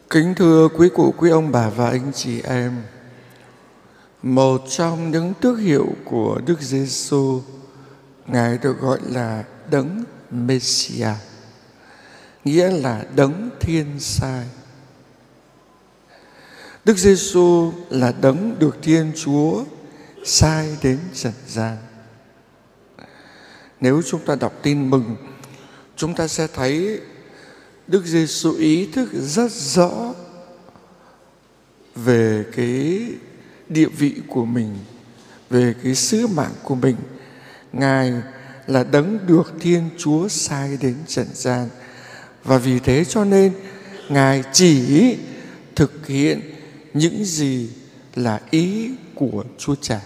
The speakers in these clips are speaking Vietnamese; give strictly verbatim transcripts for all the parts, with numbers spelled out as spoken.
Kính thưa quý cụ, quý ông bà và anh chị em, một trong những tước hiệu của Đức Giêsu, Ngài được gọi là Đấng Messia, nghĩa là Đấng Thiên Sai. Đức Giêsu là Đấng được Thiên Chúa sai đến trần gian. Nếu chúng ta đọc tin mừng, chúng ta sẽ thấy Đức Giêsu ý thức rất rõ về cái địa vị của mình, về cái sứ mạng của mình. Ngài là Đấng được Thiên Chúa sai đến trần gian, và vì thế cho nên Ngài chỉ thực hiện những gì là ý của Chúa Cha.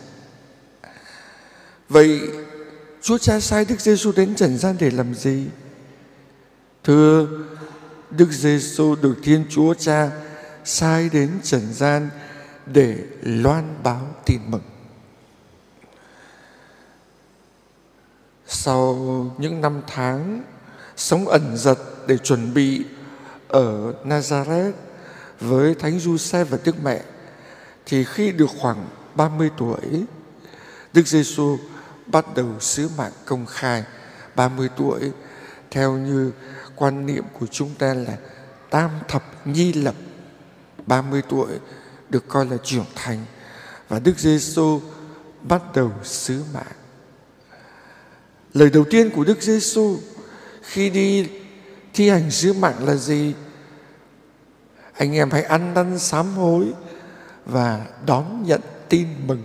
Vậy Chúa Cha sai Đức Giêsu đến trần gian để làm gì? Thưa, Đức Giêsu được Thiên Chúa Cha sai đến trần gian để loan báo tin mừng. Sau những năm tháng sống ẩn dật để chuẩn bị ở Nazareth với Thánh Giuse và Đức Mẹ, thì khi được khoảng ba mươi tuổi, Đức Giêsu bắt đầu sứ mạng công khai. ba mươi tuổi theo như quan niệm của chúng ta là tam thập nhi lập. ba mươi tuổi được coi là trưởng thành, và Đức Giêsu bắt đầu sứ mạng. Lời đầu tiên của Đức Giêsu khi đi thi hành sứ mạng là gì? Anh em hãy ăn năn sám hối và đón nhận tin mừng.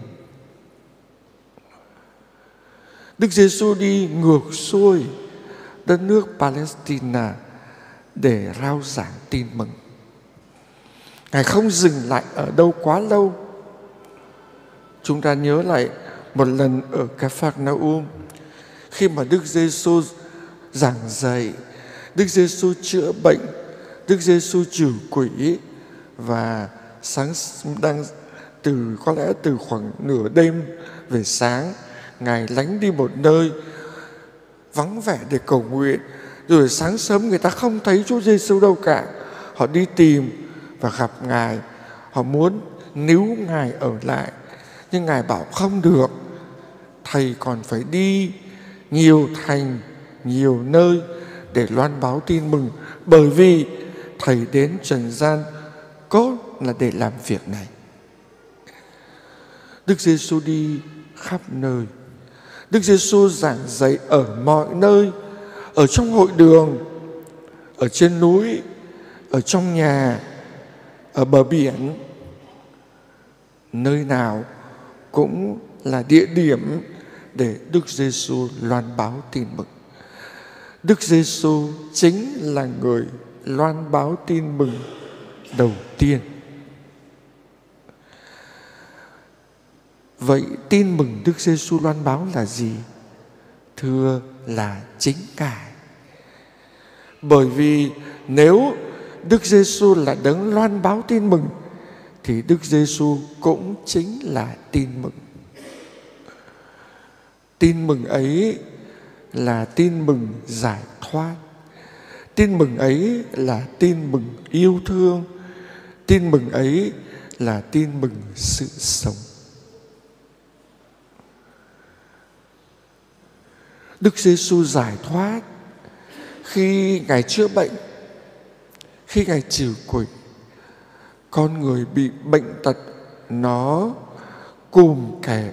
Đức Giêsu đi ngược xuôi đất nước Palestine để rao giảng tin mừng. Ngài không dừng lại ở đâu quá lâu. Chúng ta nhớ lại một lần ở Ca-phác-na-um, khi mà Đức Giêsu giảng dạy, Đức Giêsu chữa bệnh, Đức Giêsu trừ quỷ, và sáng đang từ có lẽ từ khoảng nửa đêm về sáng, Ngài lánh đi một nơi vắng vẻ để cầu nguyện. Rồi sáng sớm người ta không thấy Chúa Giêsu đâu cả. Họ đi tìm và gặp Ngài. Họ muốn níu Ngài ở lại, nhưng Ngài bảo không được. Thầy còn phải đi nhiều thành, nhiều nơi để loan báo tin mừng, bởi vì Thầy đến trần gian cốt là để làm việc này. Đức Giêsu đi khắp nơi. Đức Giêsu giảng dạy ở mọi nơi, ở trong hội đường, ở trên núi, ở trong nhà, ở bờ biển. Nơi nào cũng là địa điểm để Đức Giêsu loan báo tin mừng. Đức Giêsu chính là người loan báo tin mừng đầu tiên. Vậy tin mừng Đức Giêsu loan báo là gì? Thưa, là chính Ngài. Bởi vì nếu Đức Giêsu là Đấng loan báo tin mừng, thì Đức Giêsu cũng chính là tin mừng. Tin mừng ấy là tin mừng giải thoát. Tin mừng ấy là tin mừng yêu thương. Tin mừng ấy là tin mừng sự sống. Đức Giêsu giải thoát khi Ngài chữa bệnh, khi Ngài trừ quỷ. Con người bị bệnh tật nó cùm kẹp,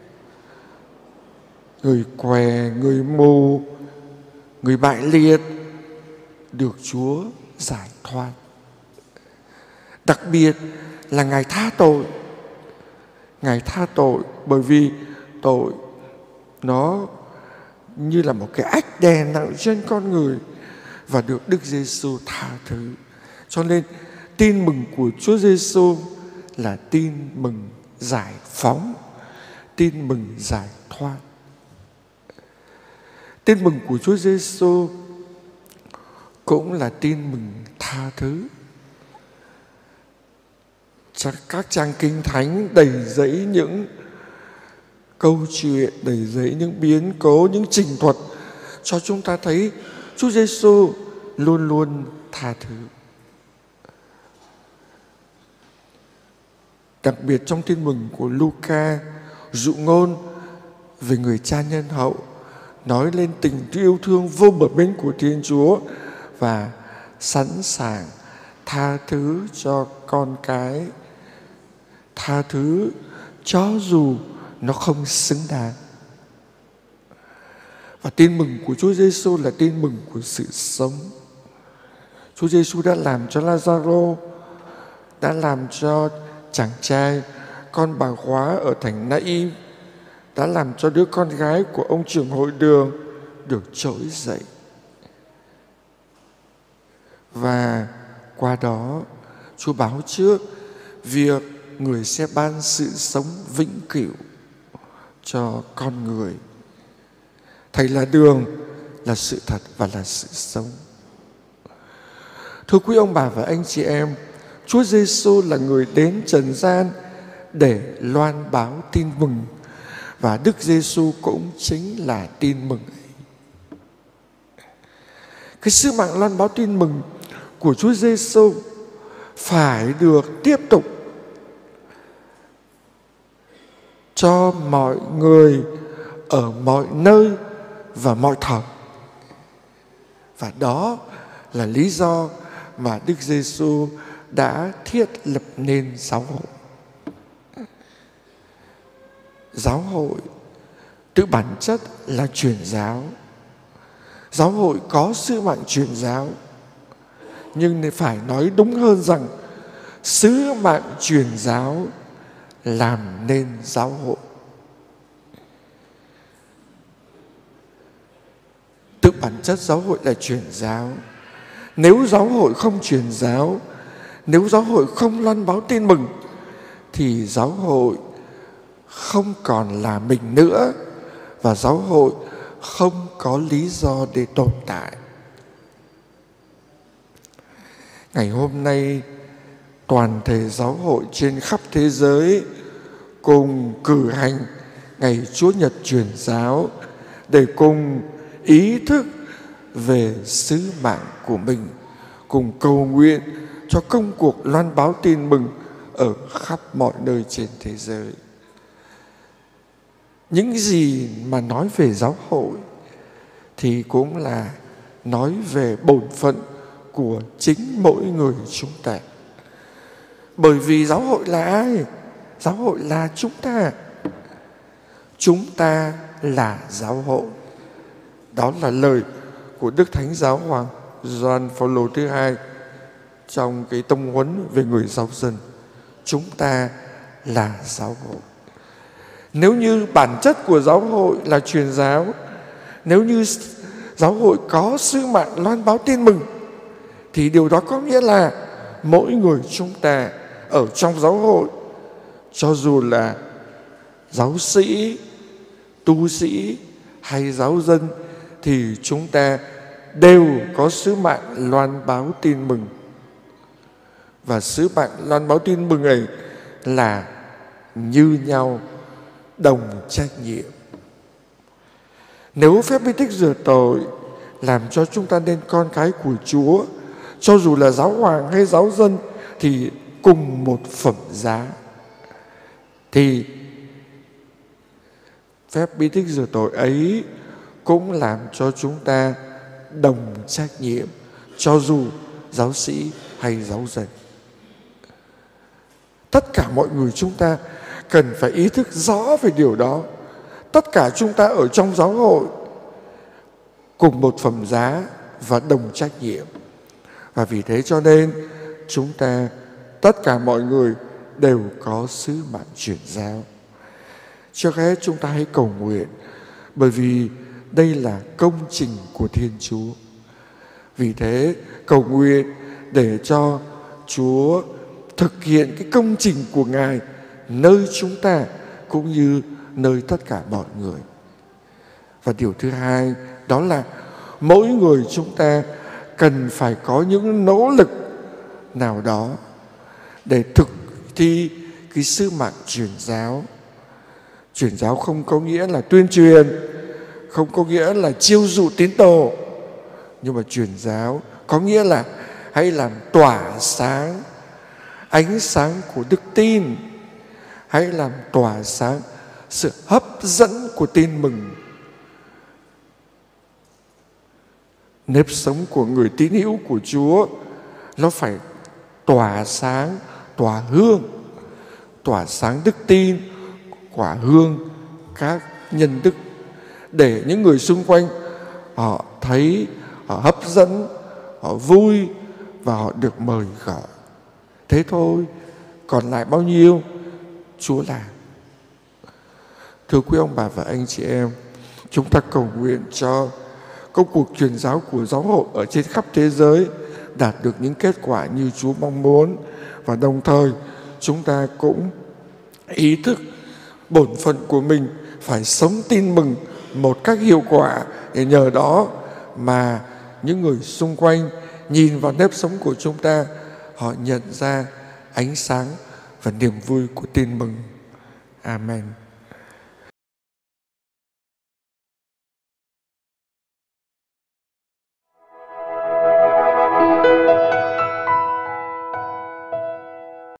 người què, người mù, người bại liệt được Chúa giải thoát. Đặc biệt là Ngài tha tội. Ngài tha tội bởi vì tội nó như là một cái ách đè nặng trên con người, và được Đức Giêsu tha thứ. Cho nên tin mừng của Chúa Giêsu là tin mừng giải phóng, tin mừng giải thoát. Tin mừng của Chúa Giêsu cũng là tin mừng tha thứ. Các trang kinh thánh đầy dẫy những câu chuyện, đầy dẫy những biến cố, những trình thuật cho chúng ta thấy Chúa Giêsu luôn luôn tha thứ. Đặc biệt trong tin mừng của Luca, dụ ngôn về người cha nhân hậu nói lên tình yêu thương vô bờ bến của Thiên Chúa và sẵn sàng tha thứ cho con cái, tha thứ cho dù nó không xứng đáng. Và tin mừng của Chúa Giêsu là tin mừng của sự sống. Chúa Giêsu đã làm cho Lazaro, đã làm cho chàng trai con bà khóa ở thành Naim, đã làm cho đứa con gái của ông trưởng hội đường được trỗi dậy. Và qua đó Chúa báo trước việc người sẽ ban sự sống vĩnh cửu cho con người. Thầy là đường, là sự thật và là sự sống. Thưa quý ông bà và anh chị em, Chúa Giêsu là người đến trần gian để loan báo tin mừng, và Đức Giêsu cũng chính là tin mừng ấy. Cái sứ mạng loan báo tin mừng của Chúa Giêsu phải được tiếp tục cho mọi người ở mọi nơi và mọi thời. Và đó là lý do mà Đức Giêsu đã thiết lập nên giáo hội. Giáo hội tự bản chất là truyền giáo. Giáo hội có sứ mạng truyền giáo, nhưng phải nói đúng hơn rằng sứ mạng truyền giáo làm nên giáo hội. Tự bản chất giáo hội là truyền giáo. Nếu giáo hội không truyền giáo, nếu giáo hội không loan báo tin mừng, thì giáo hội không còn là mình nữa, và giáo hội không có lý do để tồn tại. Ngày hôm nay, toàn thể giáo hội trên khắp thế giới cùng cử hành ngày Chúa Nhật truyền giáo để cùng ý thức về sứ mạng của mình, cùng cầu nguyện cho công cuộc loan báo tin mừng ở khắp mọi nơi trên thế giới. Những gì mà nói về giáo hội thì cũng là nói về bổn phận của chính mỗi người chúng ta. Bởi vì giáo hội là ai? Giáo hội là chúng ta. Chúng ta là giáo hội. Đó là lời của Đức Thánh Giáo Hoàng Gioan Phaolô thứ hai trong cái tông huấn về người giáo dân. Chúng ta là giáo hội. Nếu như bản chất của giáo hội là truyền giáo, nếu như giáo hội có sứ mạng loan báo tin mừng, thì điều đó có nghĩa là mỗi người chúng ta ở trong giáo hội, cho dù là giáo sĩ, tu sĩ hay giáo dân, thì chúng ta đều có sứ mạng loan báo tin mừng. Và sứ mạng loan báo tin mừng ấy là như nhau, đồng trách nhiệm. Nếu phép bí tích rửa tội làm cho chúng ta nên con cái của Chúa, cho dù là giáo hoàng hay giáo dân, thì cùng một phẩm giá, thì phép bí tích rửa tội ấy cũng làm cho chúng ta đồng trách nhiệm, cho dù giáo sĩ hay giáo dân. Tất cả mọi người chúng ta cần phải ý thức rõ về điều đó. Tất cả chúng ta ở trong giáo hội cùng một phẩm giá và đồng trách nhiệm. Và vì thế cho nên chúng ta, tất cả mọi người đều có sứ mạng truyền giáo. Trước hết chúng ta hãy cầu nguyện, bởi vì đây là công trình của Thiên Chúa. Vì thế cầu nguyện để cho Chúa thực hiện cái công trình của Ngài nơi chúng ta cũng như nơi tất cả mọi người. Và điều thứ hai đó là mỗi người chúng ta cần phải có những nỗ lực nào đó để thực thi cái sứ mạng truyền giáo. Truyền giáo không có nghĩa là tuyên truyền, không có nghĩa là chiêu dụ tín đồ, nhưng mà truyền giáo có nghĩa là hãy làm tỏa sáng ánh sáng của đức tin hãy làm tỏa sáng sự hấp dẫn của tin mừng. Nếp sống của người tín hữu của Chúa nó phải tỏa sáng, tỏa hương, tỏa sáng đức tin, quả hương các nhân đức, để những người xung quanh họ thấy, họ hấp dẫn, họ vui và họ được mời gọi. Thế thôi, còn lại bao nhiêu Chúa làm. Thưa quý ông bà và anh chị em, chúng ta cầu nguyện cho công cuộc truyền giáo của giáo hội ở trên khắp thế giới đạt được những kết quả như Chúa mong muốn, và đồng thời chúng ta cũng ý thức bổn phận của mình phải sống tin mừng một cách hiệu quả, để nhờ đó mà những người xung quanh nhìn vào nếp sống của chúng ta, họ nhận ra ánh sáng và niềm vui của tin mừng. Amen.